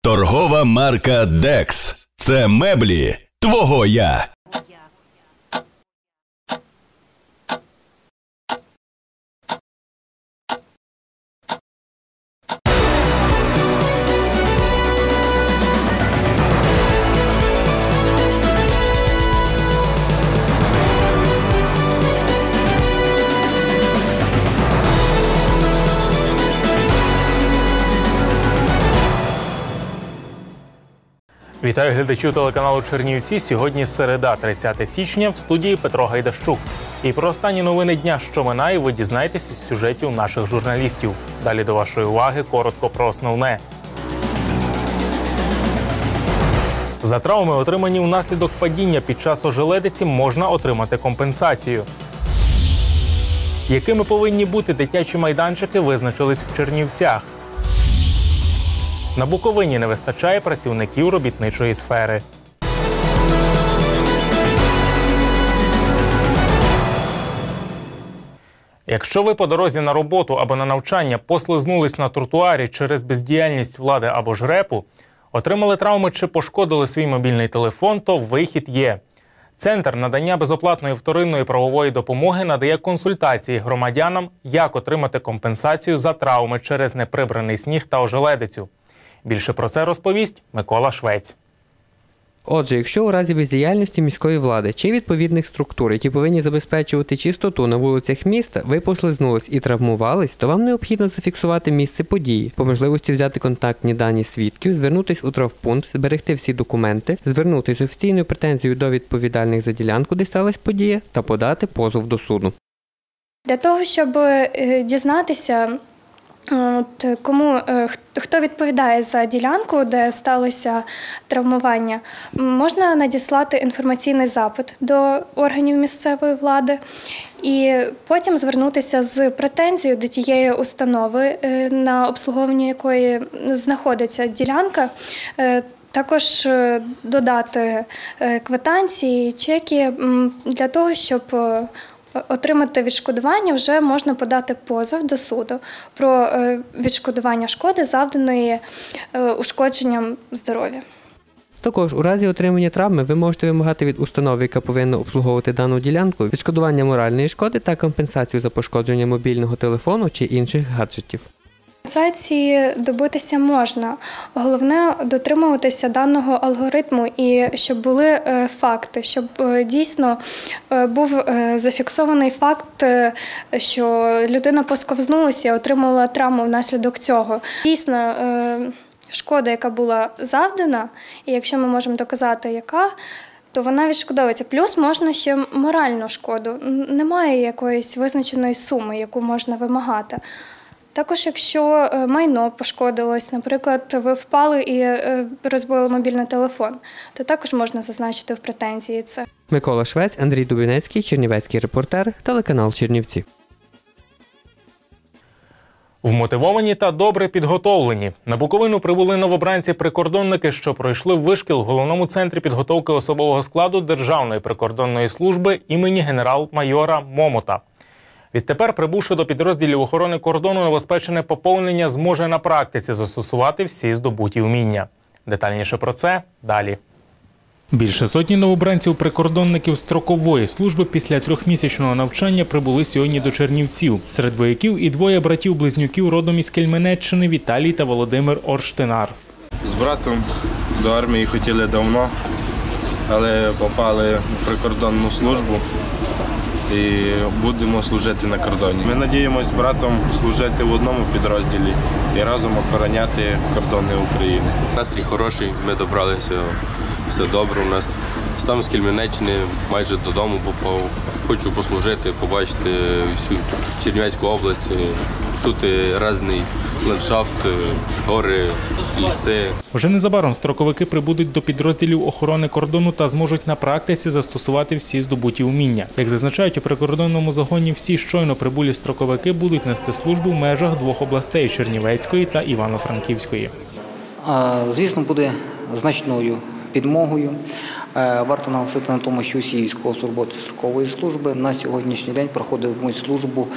Торгова марка «Декс». Це меблі твого «я». Вітаю глядачів телеканалу Чернівці. Сьогодні середа, 30 січня, в студії Петро Гайдащук. І про останні новини дня, що минає, ви дізнаєтесь із сюжетів наших журналістів. Далі до вашої уваги коротко про основне. За травми, отримані внаслідок падіння під час ожеледиці, можна отримати компенсацію. Якими повинні бути дитячі майданчики, визначились в Чернівцях. На Буковині не вистачає працівників робітничої сфери. Якщо ви по дорозі на роботу або на навчання послизнулись на тротуарі через бездіяльність влади або ж РЕПу, отримали травми чи пошкодили свій мобільний телефон, то вихід є. Центр надання безоплатної вторинної правової допомоги надає консультації громадянам, як отримати компенсацію за травми через неприбраний сніг та ожеледицю. Більше про це розповість Микола Швець. Отже, якщо у разі бездіяльності міської влади чи відповідних структур, які повинні забезпечувати чистоту на вулицях міста, ви послизнулись і травмувались, то вам необхідно зафіксувати місце події, по можливості взяти контактні дані свідків, звернутись у травмпункт, зберегти всі документи, звернутись з офіційною претензією до відповідальних за ділянку, де сталася подія, та подати позов до суду. Для того, щоб дізнатися, хто відповідає за ділянку, де сталося травмування, можна надіслати інформаційний запит до органів місцевої влади і потім звернутися з претензією до тієї установи, на обслуговуванні якої знаходиться ділянка, також додати квитанції, чеки для того, щоб отримати відшкодування, вже можна подати позов до суду про відшкодування шкоди, завданої ушкодженням здоров'я. Також у разі отримання травми ви можете вимагати від установи, яка повинна обслуговувати дану ділянку, відшкодування моральної шкоди та компенсацію за пошкодження мобільного телефону чи інших гаджетів. Компенсації добитися можна. Головне – дотримуватися даного алгоритму і щоб були факти, щоб дійсно був зафіксований факт, що людина посковзнулася і отримала травму внаслідок цього. Дійсно, шкода, яка була завдана, і якщо ми можемо доказати, яка, то вона відшкодовується. Плюс можна ще моральну шкоду. Немає якоїсь визначеної суми, яку можна вимагати. Також, якщо майно пошкодилось, наприклад, ви впали і розбили мобільний телефон, то також можна зазначити в претензії це. Микола Швець, Андрій Дубінецький, Чернівецький репортер, телеканал Чернівці. Вмотивовані та добре підготовлені. На Буковину прибули новобранці-прикордонники, що пройшли вишкіл в головному центрі підготовки особового складу Державної прикордонної служби імені генерал-майора Момота. Відтепер, прибувши до підрозділів охорони кордону, новоспечене поповнення зможе на практиці застосувати всі здобуті вміння. Детальніше про це далі. Більше сотні новобранців-прикордонників строкової служби після трьохмісячного навчання прибули сьогодні до Чернівців. Серед вояків і двоє братів-близнюків родом із Кельменеччини Віталій та Володимир Орштинар. З братом до армії хотіли давно, але попали в прикордонну службу і будемо служити на кордоні. Ми надіємося з братом служити в одному підрозділі і разом охороняти кордони України. Настрій хороший, ми добралися, все добре у нас. Сам з Кельменеччини майже додому попав. Хочу послужити, побачити всю Чернівецьку область. Тут різний ландшафт, гори, ліси. Вже незабаром строковики прибудуть до підрозділів охорони кордону та зможуть на практиці застосувати всі здобуті вміння. Як зазначають у прикордонному загоні, всі щойно прибулі строковики будуть нести службу в межах двох областей – Чернівецької та Івано-Франківської. Звісно, буде значною підмогою. Варто наголосити на тому, що усі військовослужбовці строкової служби на сьогоднішній день проходитимуть службу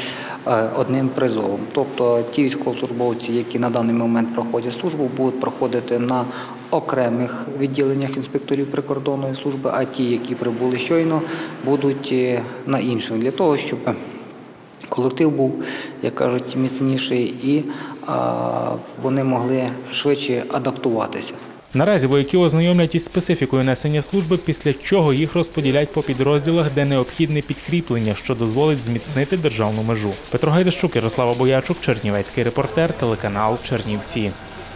одним призовом. Тобто ті військовослужбовці, які на даний момент проходять службу, будуть проходити на окремих відділеннях інспекторів прикордонної служби, а ті, які прибули щойно, будуть на інших, для того, щоб колектив був, як кажуть, міцніший і вони могли швидше адаптуватися. Наразі вояків ознайомлять із специфікою несення служби, після чого їх розподілять по підрозділах, де необхідне підкріплення, що дозволить зміцнити державну межу. Петро Гайдащук, Ярослава Боячук, Чернівецький репортер, телеканал Чернівці.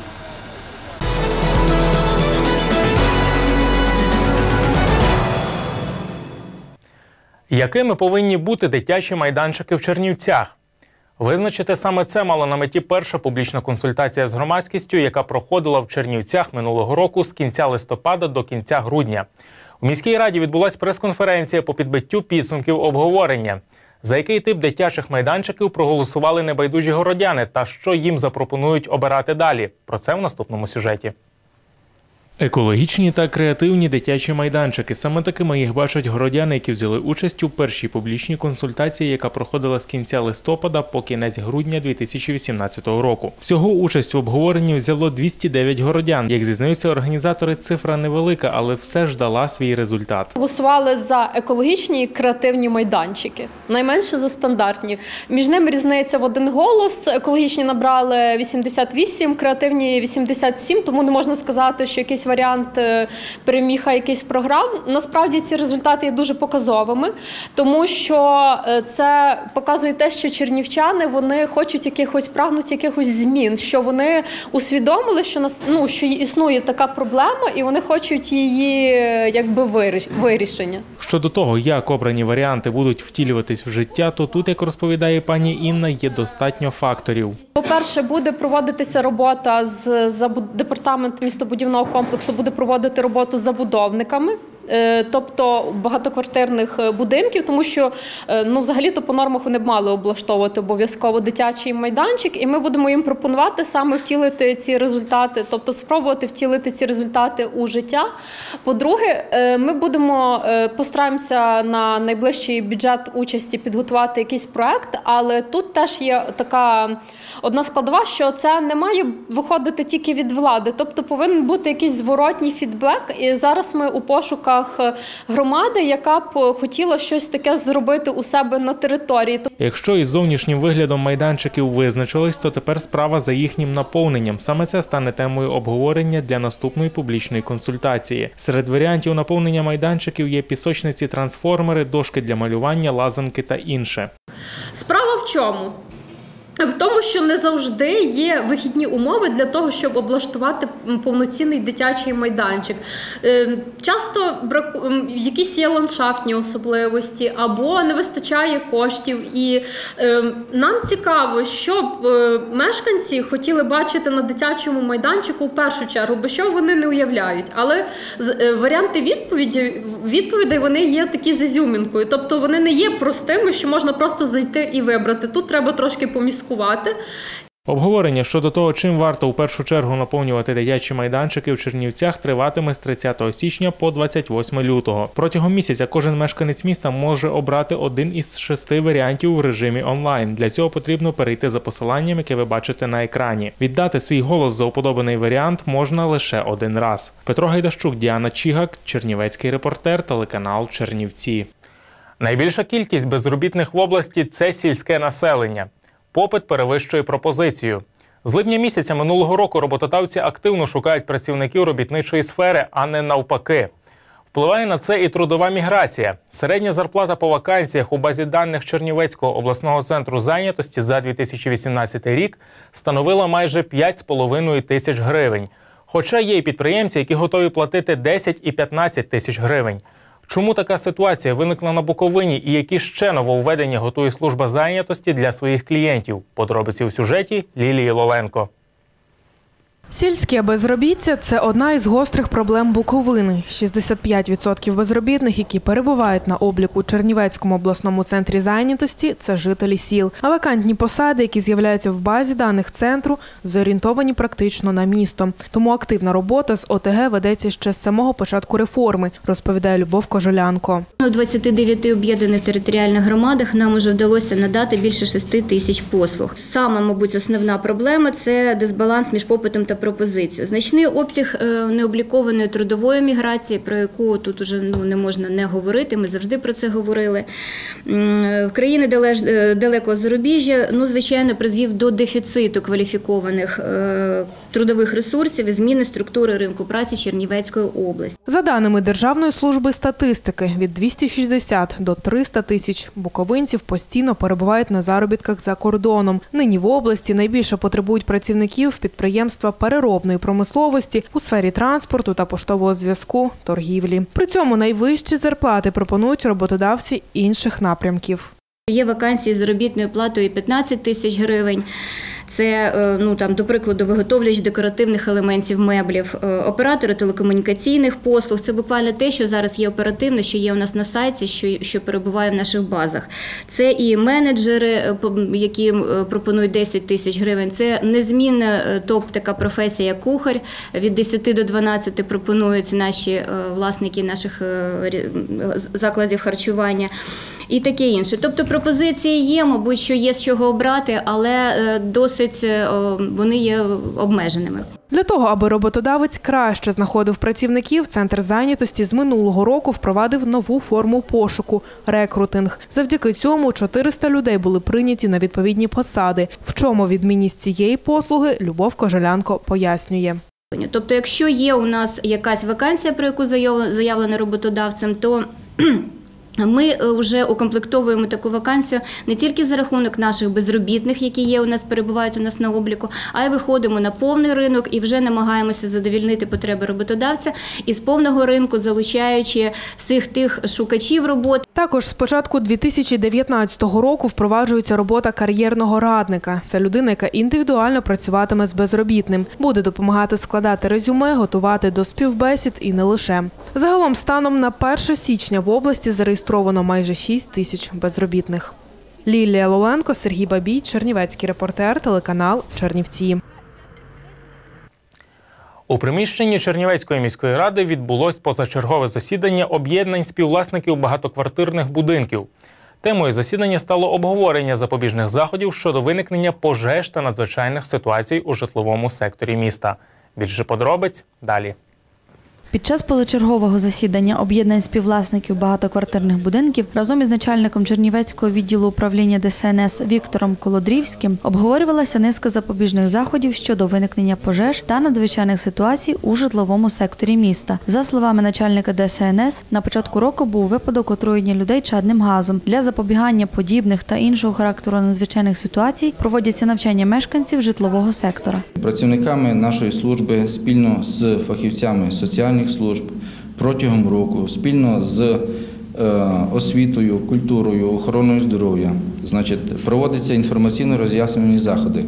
Якими повинні бути дитячі майданчики в Чернівцях? Визначити саме це мала на меті перша публічна консультація з громадськістю, яка проходила в Чернівцях минулого року з кінця листопада до кінця грудня. У міській раді відбулася прес-конференція по підбиттю підсумків обговорення. За який тип дитячих майданчиків проголосували небайдужі городяни та що їм запропонують обирати далі? Про це в наступному сюжеті. Екологічні та креативні дитячі майданчики. Саме такими їх бачать городяни, які взяли участь у першій публічній консультації, яка проходила з кінця листопада по кінець грудня 2018 року. Всього участь в обговоренні взяло 209 городян. Як зізнаються організатори, цифра невелика, але все ж дала свій результат. Голосували за екологічні і креативні майданчики. Найменше за стандартні. Між ними різниця в один голос. Екологічні набрали 88, креативні 87, тому не можна сказати, що якийсь варіант переміг, а якийсь програв. Насправді ці результати є дуже показовими, тому що це показує те, що чернівчани, вони хочуть прагнуть якихось змін, що вони усвідомили, що існує така проблема і вони хочуть її вирішення. Щодо того, як обрані варіанти будуть втілюватись в життя, то тут, як розповідає пані Інна, є достатньо факторів. По-перше, буде проводитися робота департамент містобудівного комплексу, буде проводити роботу з забудовниками, тобто багатоквартирних будинків, тому що взагалі-то по нормах вони б мали облаштовувати обов'язково дитячий майданчик, і ми будемо їм пропонувати саме втілити ці результати, тобто спробувати втілити ці результати у життя. По-друге, ми постараємося на найближчий бюджет участі підготувати якийсь проект, але тут теж є така одна складова, що це не має виходити тільки від влади, тобто повинен бути якийсь зворотній фідбек, і зараз ми у пошуках громади, яка б хотіла щось таке зробити у себе на території. Якщо із зовнішнім виглядом майданчиків визначились, то тепер справа за їхнім наповненням. Саме це стане темою обговорення для наступної публічної консультації. Серед варіантів наповнення майданчиків є пісочниці-трансформери, дошки для малювання, лазанки та інше. Справа в чому? В тому, що не завжди є вихідні умови для того, щоб облаштувати повноцінний дитячий майданчик. Часто якісь є ландшафтні особливості або не вистачає коштів. І нам цікаво, щоб мешканці хотіли бачити на дитячому майданчику в першу чергу, бо що вони не уявляють. Але варіанти відповідей вони є такі з ізюмінкою. Тобто вони не є простими, що можна просто зайти і вибрати. Тут треба трошки поміскувати. Обговорення щодо того, чим варто у першу чергу наповнювати дитячі майданчики в Чернівцях, триватиме з 30 січня по 28 лютого. Протягом місяця кожен мешканець міста може обрати один із 6 варіантів в режимі онлайн. Для цього потрібно перейти за посиланням, яке ви бачите на екрані. Віддати свій голос за уподобаний варіант можна лише один раз. Петро Гайдащук, Діана Чігак, Чернівецький репортер, телеканал Чернівці. Найбільша кількість безробітних в області – це сільське населення. Попит перевищує пропозицію. З липня місяця минулого року роботодавці активно шукають працівників робітничої сфери, а не навпаки. Впливає на це і трудова міграція. Середня зарплата по вакансіях у базі даних Чернівецького обласного центру зайнятості за 2018 рік становила майже 5,5 тисяч гривень. Хоча є і підприємці, які готові платити 10 і 15 тисяч гривень. Чому така ситуація виникла на Буковині і які ще нововведення готує служба зайнятості для своїх клієнтів? Подробиці у сюжеті Лілії Лоленко. Сільське безробіття – це одна із гострих проблем Буковини. 65% безробітних, які перебувають на обліку у Чернівецькому обласному центрі зайнятості – це жителі сіл. А вакантні посади, які з'являються в базі даних центру, зорієнтовані практично на місто. Тому активна робота з ОТГ ведеться ще з самого початку реформи, розповідає Любов Кожелянко. У 29 об'єднаних територіальних громадах нам вже вдалося надати більше 6 тисяч послуг. Саме, мабуть, основна проблема – це дисбаланс між попитом та пропозицію. Значний обсяг необлікованої трудової міграції, про яку тут уже не можна не говорити, ми завжди про це говорили. В країни далекого зарубіжжя, звичайно, призвів до дефіциту кваліфікованих трудових ресурсів і зміни структури ринку праці Чернівецької області. За даними Державної служби статистики, від 260 до 300 тисяч буковинців постійно перебувають на заробітках за кордоном. Нині в області найбільше потребують працівників підприємства переробної промисловості у сфері транспорту та поштового зв'язку, торгівлі. При цьому найвищі зарплати пропонують роботодавці інших напрямків. Є вакансії з заробітною платою 15 тисяч гривень. Це, до прикладу, виготовляч декоративних елементів меблів, оператори телекомунікаційних послуг. Це буквально те, що зараз є оперативно, що є у нас на сайті, що перебуває в наших базах. Це і менеджери, які пропонують 10 тисяч гривень. Це незмінна така професія, як кухар. Від 10 до 12 пропонують наші власники наших закладів харчування. І таке інше. Тобто пропозиції є, мабуть, що є з чого обрати, але досить вони є обмеженими. Для того, аби роботодавець краще знаходив працівників, Центр зайнятості з минулого року впровадив нову форму пошуку – рекрутинг. Завдяки цьому 400 людей були прийняті на відповідні посади. В чому відмінність цієї послуги, Любов Кожелянко пояснює. Тобто, якщо є у нас якась вакансія, про яку заявлена роботодавцем, то ми вже укомплектовуємо таку вакансію не тільки за рахунок наших безробітних, які перебувають у нас на обліку, а й виходимо на повний ринок і вже намагаємося задовольнити потреби роботодавця із повного ринку, залучаючи всіх тих шукачів роботи. Також з початку 2019 року впроваджується робота кар'єрного радника. Це людина, яка індивідуально працюватиме з безробітним. Буде допомагати складати резюме, готувати до співбесід і не лише. Загалом станом на 1 січня в області зареєстровано майже 6 тисяч безробітних. Лілія Лоленко, Сергій Бабій, Чернівецький репортер, телеканал Чернівці. У приміщенні Чернівецької міської ради відбулось позачергове засідання об'єднань співвласників багатоквартирних будинків. Темою засідання стало обговорення запобіжних заходів щодо виникнення пожеж та надзвичайних ситуацій у житловому секторі міста. Більше подробиць далі. Під час позачергового засідання об'єднань співвласників багатоквартирних будинків разом із начальником Чернівецького відділу управління ДСНС Віктором Колодрівським обговорювалася низка запобіжних заходів щодо виникнення пожеж та надзвичайних ситуацій у житловому секторі міста. За словами начальника ДСНС, на початку року був випадок отруєння людей чадним газом. Для запобігання подібних та іншого характеру надзвичайних ситуацій проводяться навчання мешканців житлового сектора. Працівниками нашої служби спільно з фахівцями соціальних служб протягом року, спільно з освітою, культурою, охороною здоров'я, проводяться інформаційно-роз'яснювальні заходи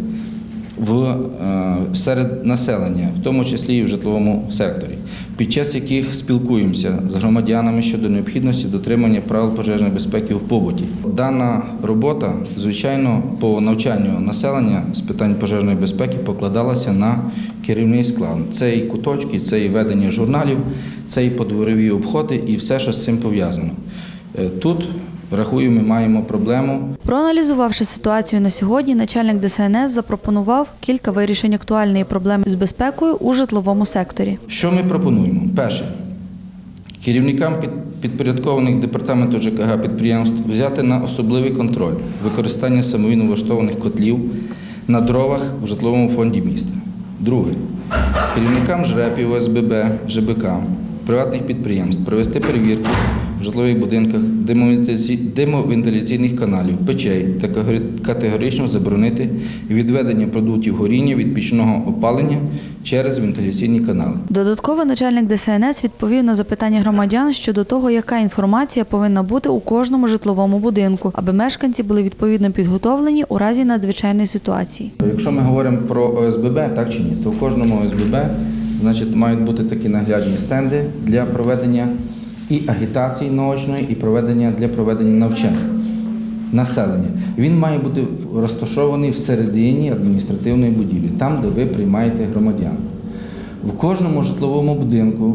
серед населення, в тому числі і в житловому секторі, під час яких спілкуємося з громадянами щодо необхідності дотримання правил пожежної безпеки в побуті. Дана робота, звичайно, по навчанню населення з питань пожежної безпеки покладалася на керівний склад. Це і куточки, це і ведення журналів, це і подворові обходи і все, що з цим пов'язано. Тут, рахую, ми маємо проблему. Проаналізувавши ситуацію на сьогодні, начальник ДСНС запропонував кілька вирішень актуальної проблеми з безпекою у житловому секторі. Що ми пропонуємо? Перше. Керівникам підпорядкованих департаменту ЖКГ підприємств взяти на особливий контроль використання самовільно влаштованих котлів на дровах в житловому фонді міста. Друге. Керівникам ЖРЕПів, ОСББ, ЖБК, приватних підприємств провести перевірку в житлових будинках димовентиляційних каналів, печей та категорично заборонити відведення продуктів горіння від пічного опалення через вентиляційні канали. Додатково начальник ДСНС відповів на запитання громадян щодо того, яка інформація повинна бути у кожному житловому будинку, аби мешканці були відповідно підготовлені у разі надзвичайної ситуації. Якщо ми говоримо про ОСББ, так чи ні, то в кожному ОСББ мають бути такі наглядні стенди для проведення і агітації наочної, і для проведення навчань населення. Він має бути розташований всередині адміністративної будівлі, там, де ви приймаєте громадян. В кожному житловому будинку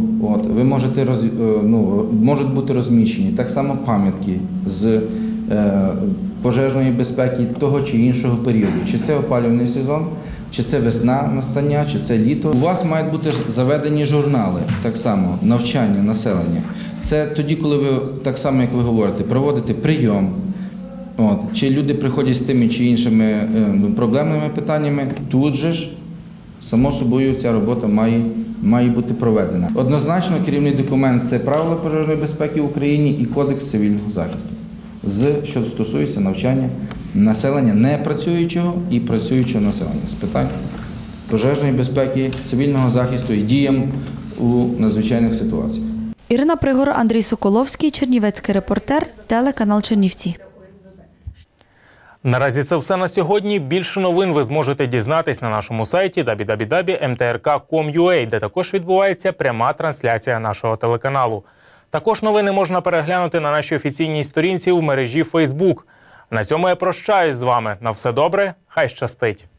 можуть бути розміщені так само пам'ятки з пожежної безпеки того чи іншого періоду. Чи це опалювальний сезон, чи це весна настання, чи це літо. У вас мають бути заведені журнали, так само, навчання населення. Це тоді, коли ви, так само, як ви говорите, проводите прийом, чи люди приходять з тими чи іншими проблемними питаннями, тут же ж, само собою, ця робота має бути проведена. Однозначно, керівний документ – це правила пожежної безпеки в Україні і Кодекс цивільного захисту, що стосується навчання населення непрацюючого і працюючого населення з питань пожежної безпеки, цивільного захисту і діям у надзвичайних ситуаціях. Ірина Пригор, Андрій Соколовський, Чернівецький репортер, телеканал Чернівці. Наразі це все на сьогодні. Більше новин ви зможете дізнатись на нашому сайті www.mtrk.com.ua, де також відбувається пряма трансляція нашого телеканалу. Також новини можна переглянути на нашій офіційній сторінці в мережі Facebook. На цьому я прощаюсь з вами. На все добре, хай щастить!